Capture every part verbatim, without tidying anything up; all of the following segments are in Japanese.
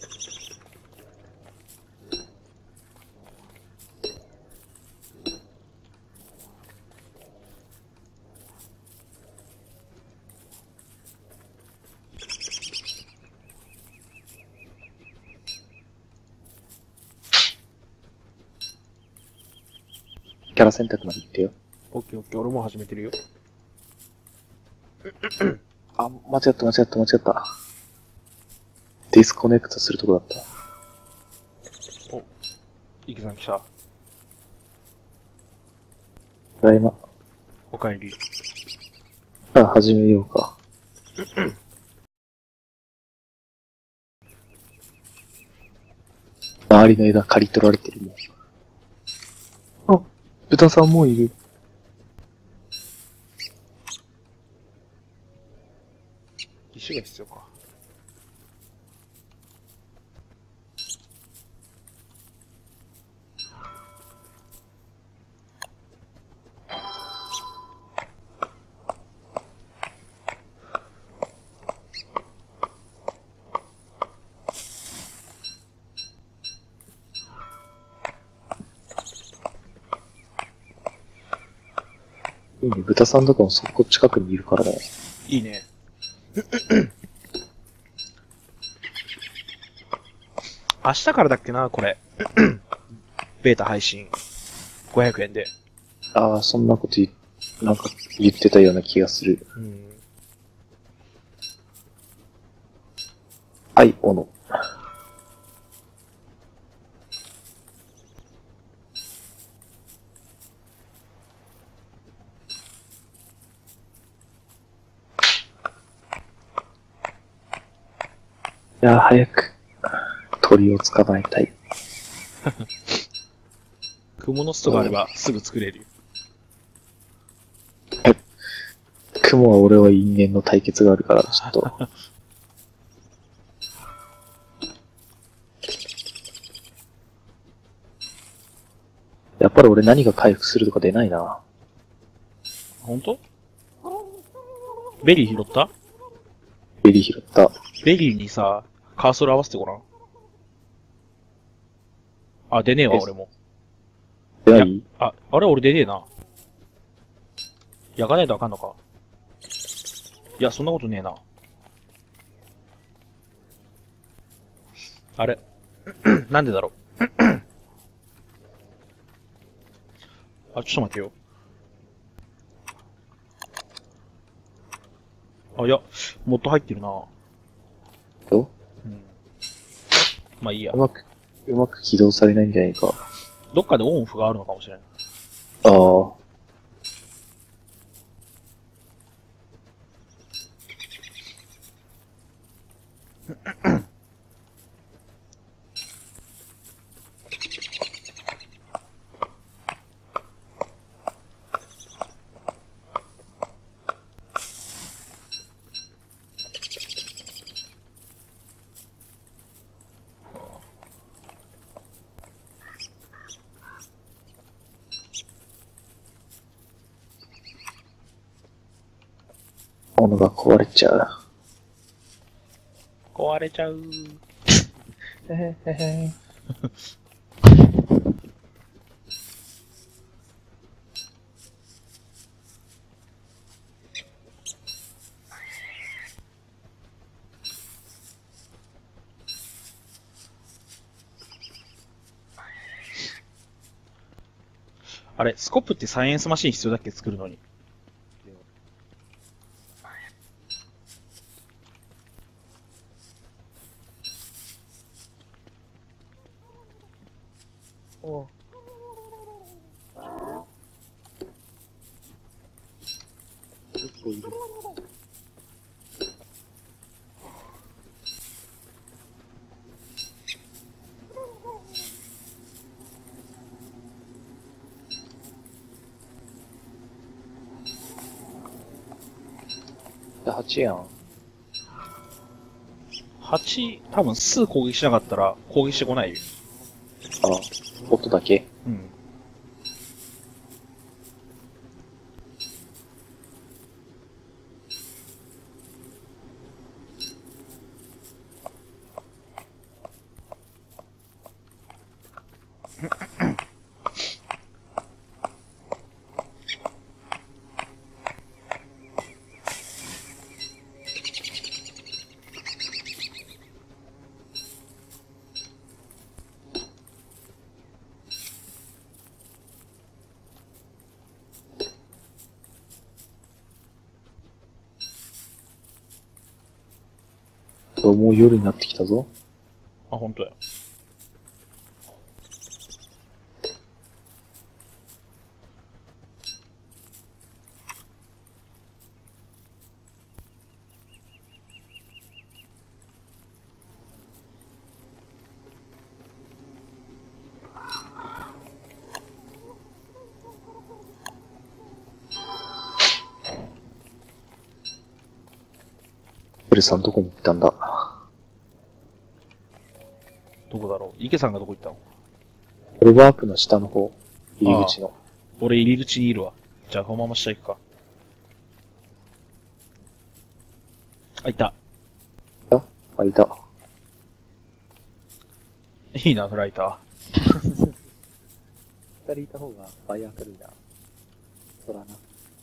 キャラ選択まで行ってよ。 オッケーオッケー、俺もう始めてるよ。 あ、間違った間違った間違った。ディスコネクトするとこだった。 お、池さん来た。 ただいま。 おかえり。 さあ、始めようか。周りの枝刈り取られてるもん。あ、豚さんもういる。 石が必要か。 いいね、豚さんとかもそこ近くにいるからね。 いいね。明日からだっけな、これ。ベータ配信。ごひゃくえんで。 ああ、そんなこと言、なんか言ってたような気がする。 うん。 はい、おの。いやー、早く鳥を捕まえたい。 クモの巣とかあればすぐ作れるよ。 雲は俺は因縁の対決があるから、ちょっと。やっぱり俺何が回復するとか出ないな。 ほんと？ベリー拾った？ ベリー拾った。 ベリーにさ、カーソル合わせてごらん。あ、出ねえわ、俺も。 出ない？ あ、あれ俺出ねえな。焼かないとあかんのか。いや、そんなことねえな。あれなんでだろう。あ、ちょっと待ってよ。あ、いや、もっと入ってるな。 どうん。まあいいやう。うまく、うまく起動されないんじゃないか。 どっかでオンオフがあるのかもしれない。 ああ。物が壊れちゃう。 壊れちゃう。 へへへへ。 あれ、スコップってサイエンスマシン必要だっけ作るのに。 おう。結構いる。はちやん。 はち、多分数攻撃しなかったら攻撃してこないよ。 ああ、音だけ。 うん。 もう夜になってきたぞ。 あ、ほんとや。 ブルさんどこに行ったんだ？ どこだろう。池さんがどこ行ったの？ 俺ワープの下の方。入り口の。 俺入り口にいるわ。じゃあこのまま下行くか。あ、いた。 あ、あ、いた。 いいな、フライター。 二人いた方が倍明るいな。そらな。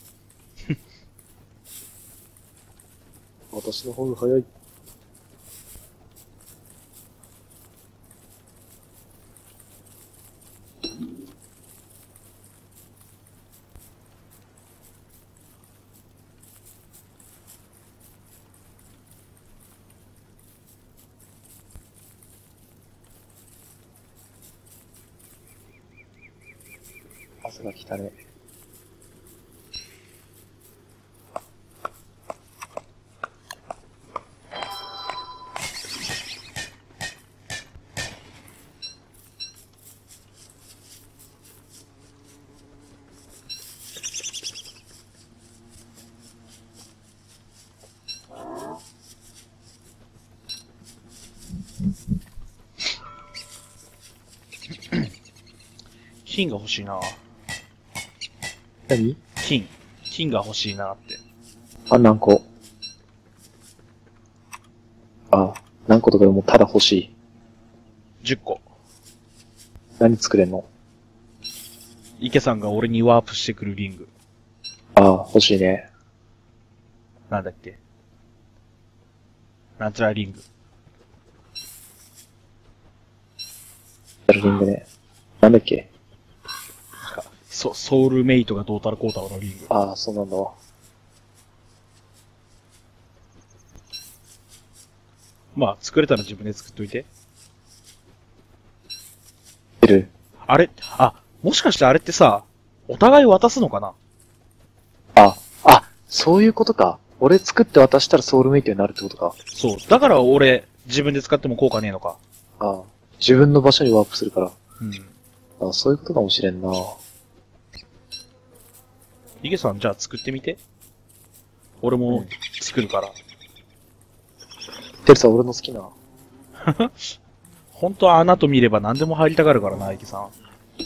私の方が早い。朝が来たね。 金が欲しいな。 何？ 金。金が欲しいなって。 あ、何個？あ、何個とかでもただ欲しい。 じゅっこ。 何作れんの？ 池さんが俺にワープしてくるリング。 あ、欲しいね。 なんだっけ。なんちゃらリング。 やるリングね。なんだっけ？ ソ、ソウルメイトがどうたらこうたらのリング。 ああ、そうなんだ。 まあ、作れたら自分で作っといて。 いる。 あれ、あ、もしかしてあれってさ、お互い渡すのかな？ あ、あ、そういうことか。俺作って渡したらソウルメイトになるってことか。 そう。だから俺、自分で使っても効果ねえのか。 ああ、自分の場所にワープするから。 うん。 ああ、そういうことかもしれんな。 池さん、じゃあ作ってみて。俺も作るから。 てるさん、俺の好きな。 本当は穴と見れば何でも入りたがるからな、池さん。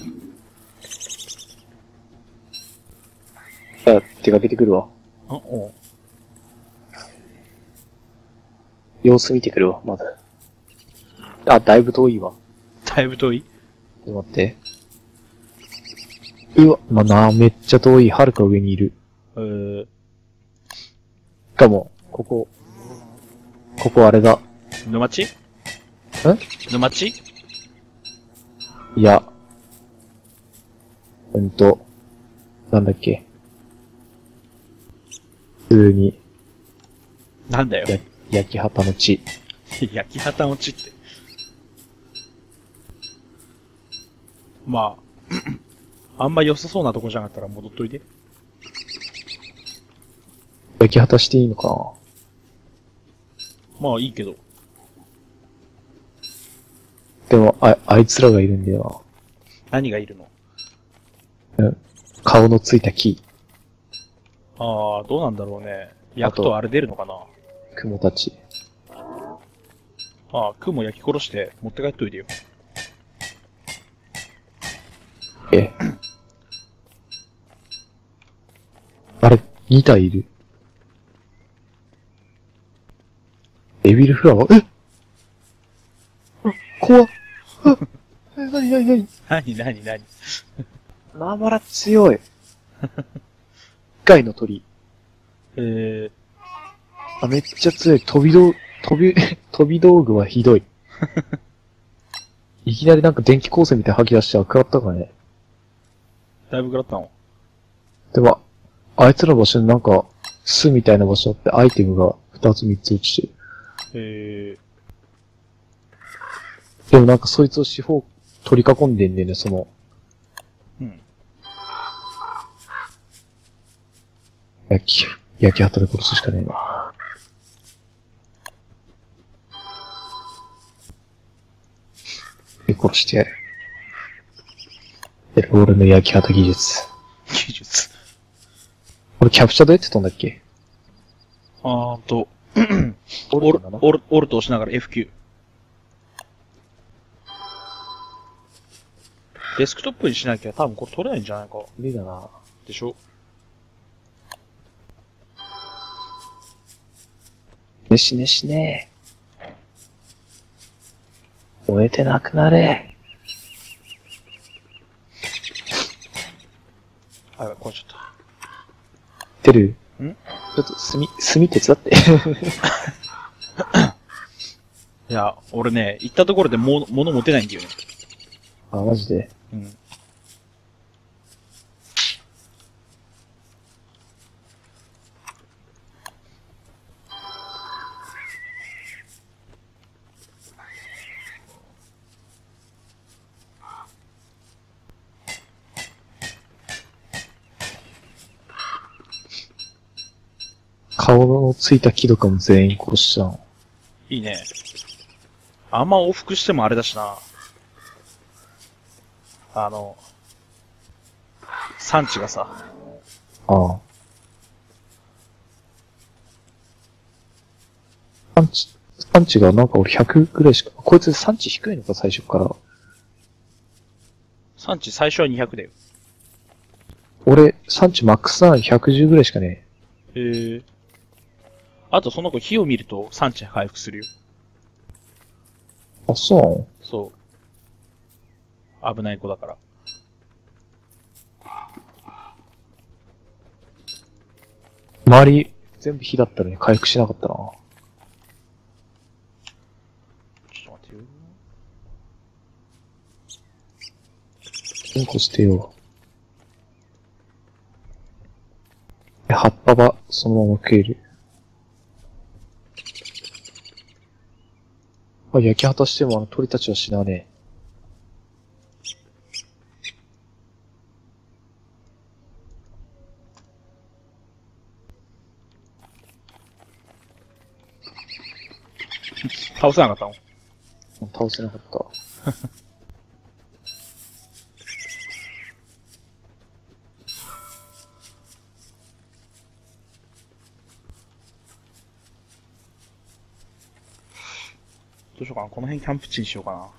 じゃあ、出かけてくるわ。 あ、おう。 様子見てくるわ、まず。あ、だいぶ遠いわ。 だいぶ遠い？ ちょっと待って。うわ、まあ、なあ、めっちゃ遠い。はるか上にいる。 えー、 しかも、ここ、ここあれだ。 沼地？んん沼地？ いや。うんと、なんだっけ。普通に、 なんだよ。 や、焼き畑の地。 焼き畑の地って。まあ、あんま良さそうなとこじゃなかったら戻っといて。 焼き畑していいのかまあいいけど。 な。でも、あ、あいつらがいるんだよ何がいるの？ な。うん。顔のついた木。 ああ、どうなんだろうね。焼くとあれ出るのかな？ 雲たち。 ああ、雲焼き殺して持って帰っといてよ。 え。あれ、に体いる。デビルフラワーえあ、怖っ。あ、え、なになになに何何何？ ナマラ強い。貝の鳥。 えあ、めっちゃ強い。飛び道、飛び、飛び道具はひどい。いきなりなんか電気光線みたいな吐き出して食らったからね。 ー、だいぶ食らったの？ でも、あいつらの場所になんか、巣みたいな場所あってアイテムがふたつみっつ落ちてる。 へえ。 でもなんかそいつを四方取り囲んでんねんね、その。 うん。 焼き、焼き畑で殺すしかねえな。で、殺してやる。で、俺の焼き畑技術。 技術。 俺キャプチャーどうやって飛んだっけ？ あーと、 オオルトなの、 オル、オルト押しながら エフきゅう。デスクトップにしなきゃ多分これ取れないんじゃないか。 無理だな。 でしょ？ ねしねしね燃えてなくなれ。 あ、やばい、壊しちゃっ出る？ ん？ ちょっと炭、炭手伝って。 た。いや、俺ね、行ったところでも物持てないんだよね。 あ、マジで。 うん。 顔のついた木とかも全員殺しちゃうの。 いいね。あんま往復してもあれだしな。あの、産地がさ、 ああ。産地、産地がなんか俺ひゃくぐらいしか、こいつ産地低いのか最初から。 産地最初はにひゃくだよ。 俺、産地マックスなのにひゃくじゅうぐらいしかねへえ。あとその子火を見ると産地回復するよ。 え。あ、そうなの？ そう。危ない子だから。 周り、全部火だったのに回復しなかったな。 ちょっと待ってよ。 うんこ捨てよう。え葉っぱはそのまま食える。あ、焼き果たしてもあの鳥たちは死なね倒せなかったの？ え。倒せなかった。 どうしようかな。この辺キャンプ地にしようかな。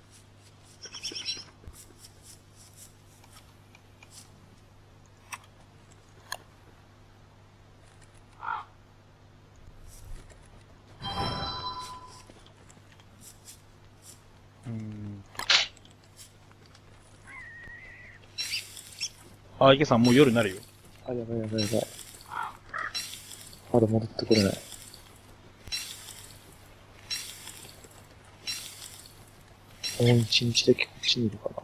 うーん。あ、池さんもう夜になるよ。 あ、やばいやばいやばい。まだ戻ってこれない。もう一日だけこっちにいるかな。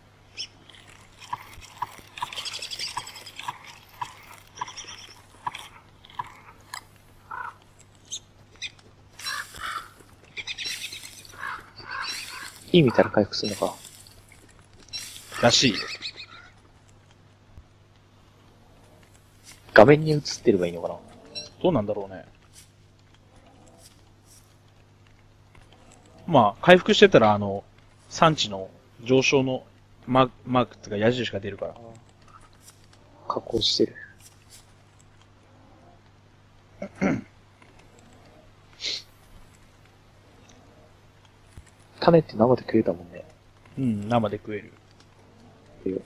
火見たら回復するのか。 らしい。 画面に映ってればいいのかな。 どうなんだろうね。まあ、回復してたら、あの、産地の上昇のマーク、マークっていうか矢印が出るから。 加工してる。種って生で食えたもんね。 うん、生で食える。 いいよ。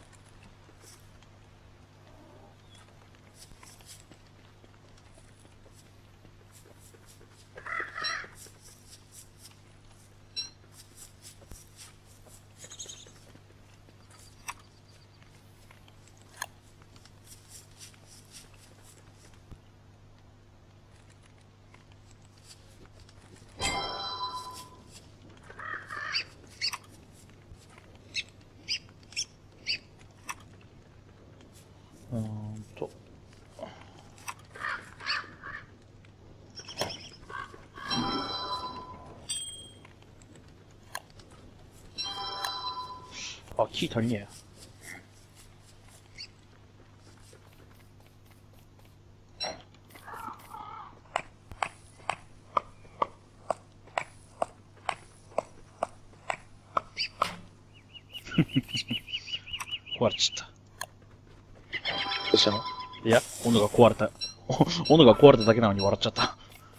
あ、木足りねえや。壊れちゃった。 どうしたの？ いや、斧が壊れた。斧が壊れただけなのに笑っちゃった。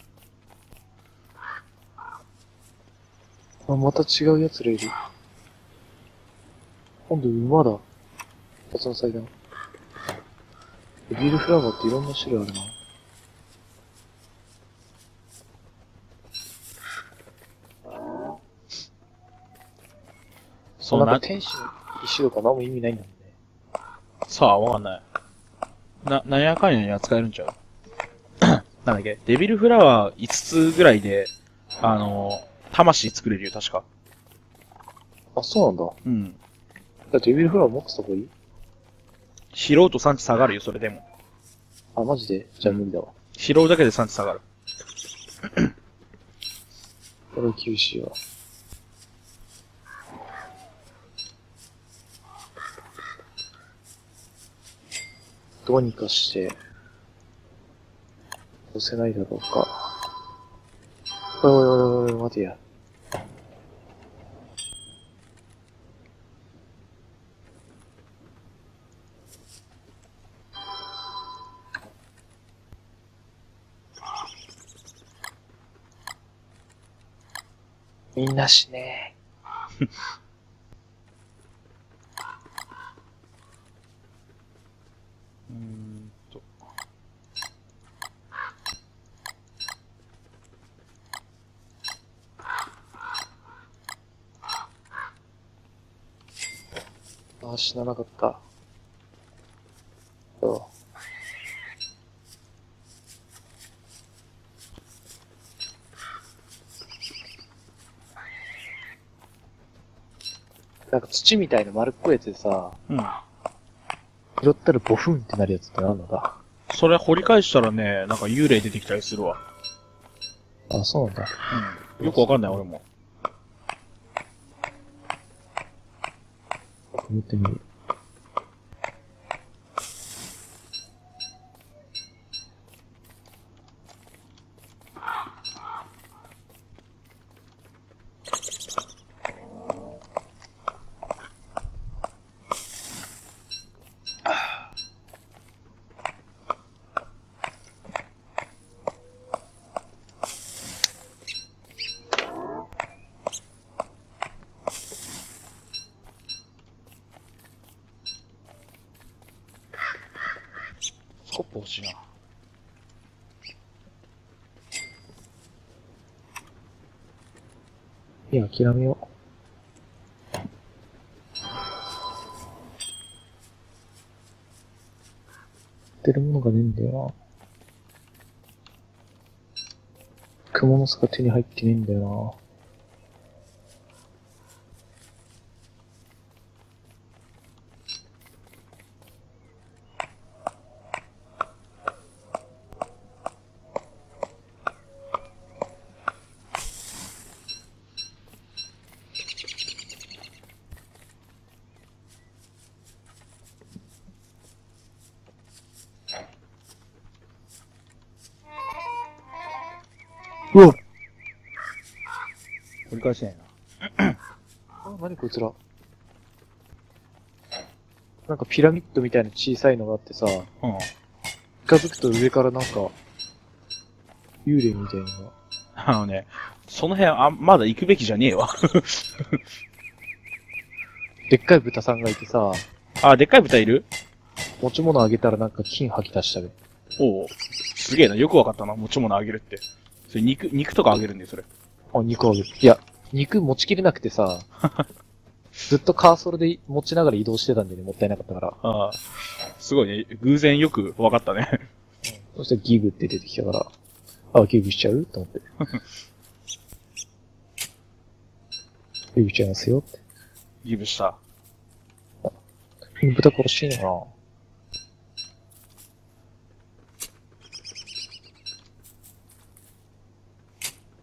あ、また違う奴らいる。今度馬だ。夏の祭壇。ビールフラワーっていろんな種類あるな。 そうななんか天使の石とか何も意味ないんだもんね。 さあ、わかんない。な、なんやかんやに扱えるんちゃうなんだっけデビルフラワーいつつぐらいで、あの、魂作れるよ、確か。 あ、そうなんだ。 うん。 だってデビルフラワー持ってた方がいい？ 拾うと産地下がるよ、それでも。 あ、マジで？じゃあ無理だわ。 拾うだけで産地下がる。 これ厳しいわ。どうにかして、押せないだろうか。おいおいおいおい、待てや。みんな死ねうーんと。 ー。あ、死ななかった。そう。なんか土みたいな丸っこいやつでさ、 うん。 拾ったらボフンってなるやつって何なんだ？ それ掘り返したらね、なんか幽霊出てきたりするわ。 あ、そうなんだ。 うん。よくわかんない、俺も。 見てみる。 スコップ欲しいな。 いや、諦めよう。売ってるものがねえんだよな。蜘蛛の巣が手に入ってねえんだよな。うわ掘り返せないあ、なにこいつら。なんかピラミッドみたいな小さいのがあってさ、 な。うん。 近づくと上からなんか、幽霊みたいなのが。 あのね、その辺あ、まだ行くべきじゃねえわ。 でっかい豚さんがいてさ、 あ、でっかい豚いる？ 持ち物あげたらなんか金吐き出したべ。 おう。すげえな、よくわかったな、持ち物あげるって。それ肉、肉とかあげるんだよ、それ。 あ、肉あげる。いや、肉持ちきれなくてさ、ずっとカーソルで持ちながら移動してたんでね、もったいなかったから。 ああ。すごいね、偶然よくわかったね。 そしたらギグって出てきたから、あ、ギグしちゃうと思って。ギグしちゃいますよって。 ギブした。 豚殺していいのか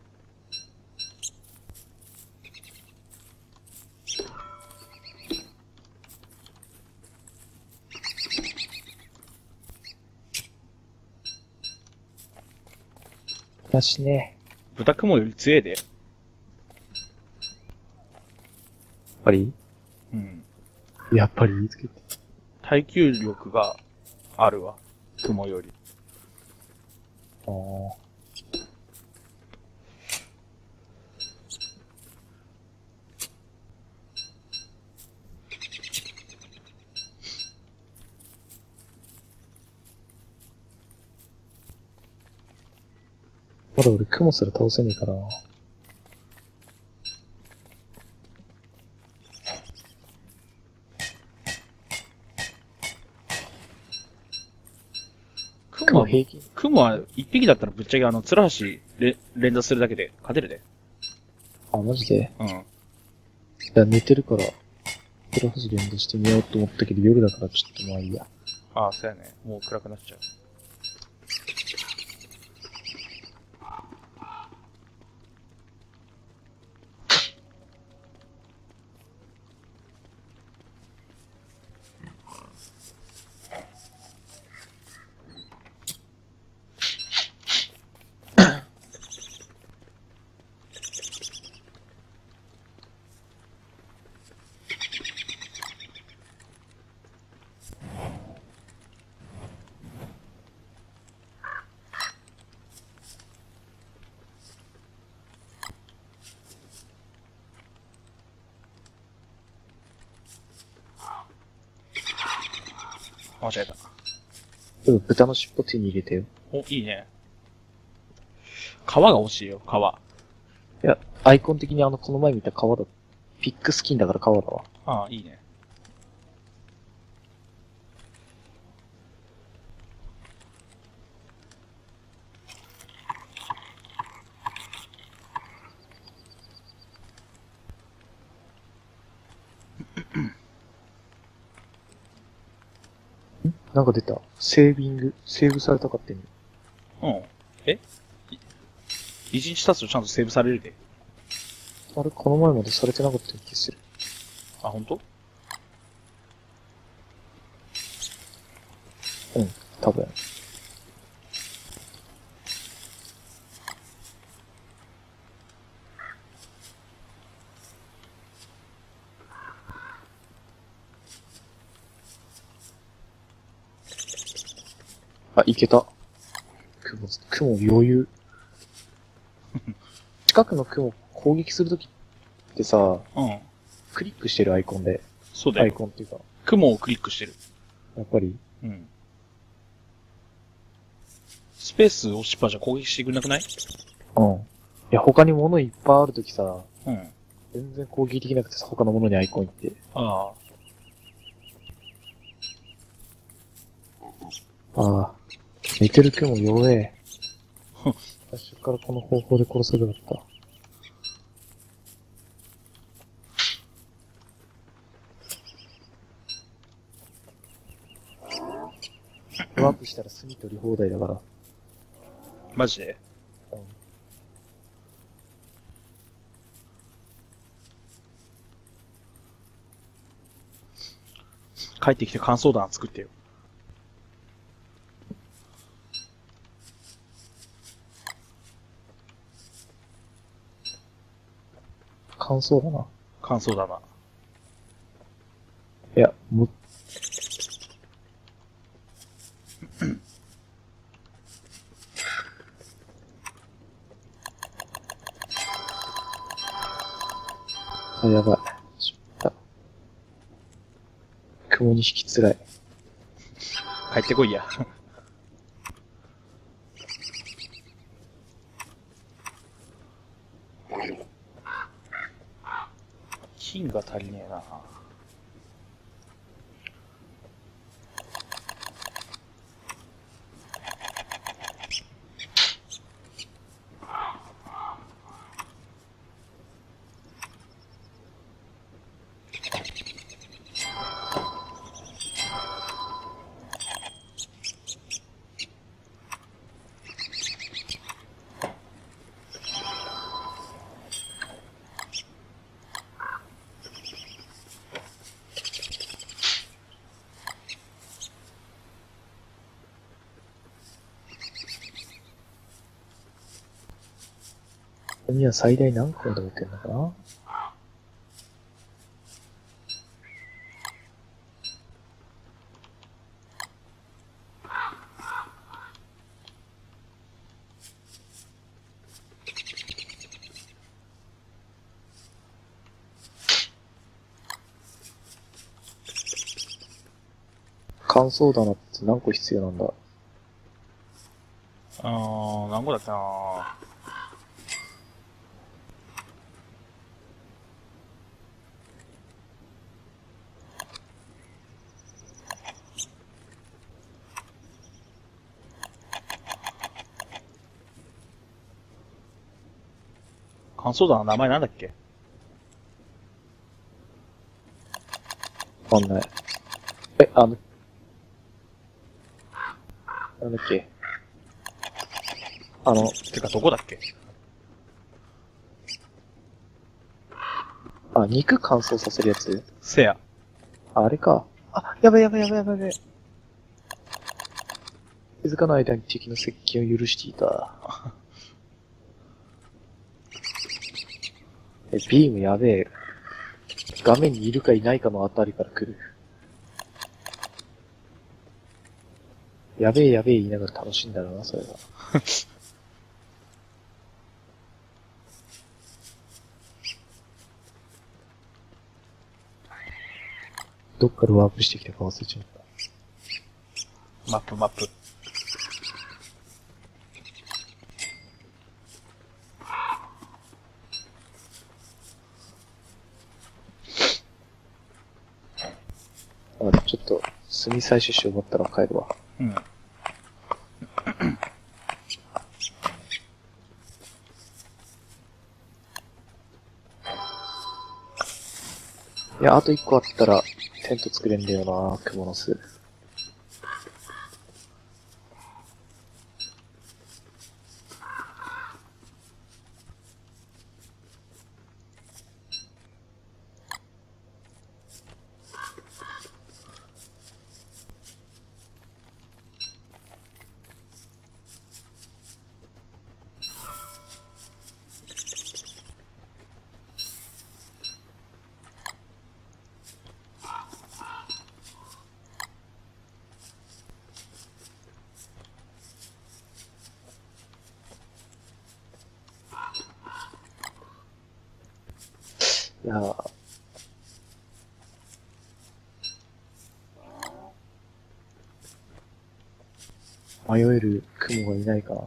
な？ だしね。 豚雲より強えで。 やっぱりうん。 やっぱり言いつけて。 耐久力があるわ。雲より。 ああ。まだ俺雲すら倒せねえかな。 雲は、 平均雲は一匹だったらぶっちゃけあの、ツラハシ連連打するだけで勝てるで。 あ、マジでうん。 いや、寝てるから、プラフジ連動してみようと思ったけど夜だからちょっとまあいいや。 ああ、そうやね。もう暗くなっちゃう。間違えた。 でも豚の尻尾手に入れてよ。 お、いいね。皮が欲しいよ、皮。 いや、アイコン的にあの、この前見た革だ。ピックスキンだから革だわ。 ああ、いいね。 なんか出た。セービング。セーブされたかってんの。 うん。えい一日経つとちゃんとセーブされるで。 あれ、この前までされてなかったような気する。 あ、ほんと？ うん、多分。あ、いけた。雲、雲余裕。近くの雲攻撃するときってさ、 うん。 クリックしてるアイコンで。アイそうだよ。 コンっていうか、 雲をクリックしてる。 やっぱり。 うん。スペース押しっぱじゃ攻撃してくれなくない？ うん。いや、他に物いっぱいあるときさ、 うん。 全然攻撃できなくてさ、他の物にアイコン行って。 ああ。 ああ。寝てる雲弱え。最初からこの方法で殺せるだった。ワープしたら炭取り放題だから。 マジで？ うん。 帰ってきて乾燥弾作ってよ。 乾燥だな。 乾燥だな。 いや、も、あ、やばい。しまった。雲に引きつらい。 帰ってこいや。金が足りねえな。 ここには最大何個まで置いてんのかな。乾燥棚って何個必要なんだ。 あー、何個だっけなー。乾燥だな、名前なんだっけ？ わかんない。え、あの、なんだっけ。あの、 てか、どこだっけ？ あ、肉乾燥させるやつ。 せや。 あ、あれか。あ、やばいやばいやばいやばいやばい。気づかない間に敵の接近を許していた。え、ビームやべえ。画面にいるかいないかのあたりから来る。やべえやべえ言いながら楽しいんだろうな、それが。どっからワープしてきたか忘れちゃった。 マップマップ。 あ、ちょっと、炭採取し終わったら帰るわ。 うん。 いや、あと一個あったら、テント作れんだよな、クモの巣。いやー、迷える雲がいないかな。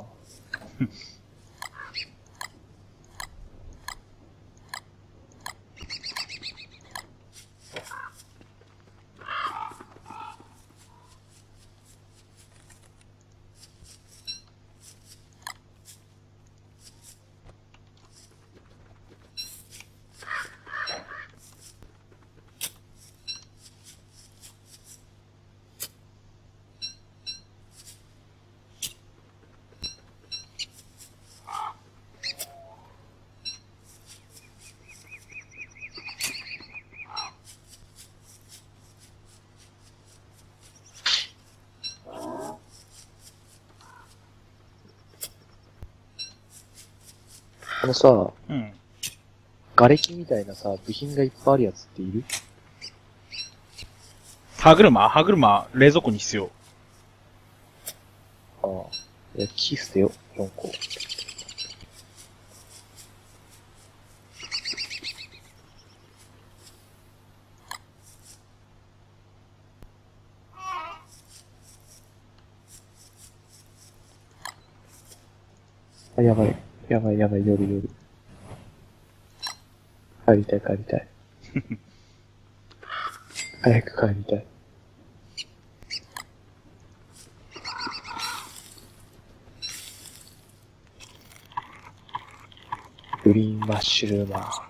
あのさ、 うん。 瓦礫みたいなさ、部品がいっぱいあるやつっている？ 歯車歯車、冷蔵庫に必要。 ああ。いや、木捨てよ、よんこ。あ、やばい。やばいやばい、夜夜。帰りたい帰りたい。早く帰りたい。グリーンマッシュルーマー。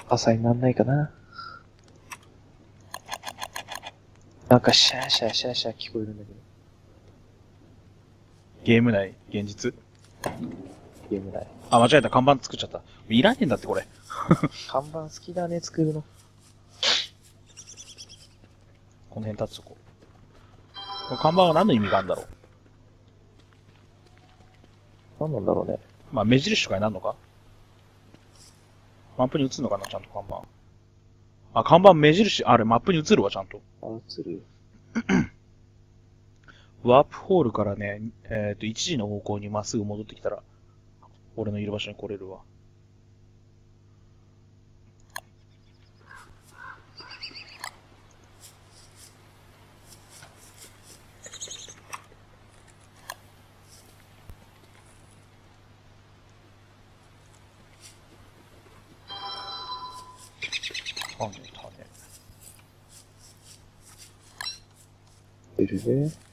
朝になんないかな。なんかシャーシャーシャーシャー聞こえるんだけど。 ゲーム内、現実。 ゲーム内。 あ、間違えた。看板作っちゃった。いらねえんだって、これ。 看板好きだね、作るの。 この辺立つとこ。この看板は何の意味があるんだろう。 何なんだろうね。 まあ、目印とかになるのか。マップに映るのかな、ちゃんと看板。あ、看板目印、あれ、マップに映るわ、ちゃんと。 あ、映る。 ワープホールからね、えっと、いちじの方向にまっすぐ戻ってきたら、俺のいる場所に来れるわ。種、種。 出るね。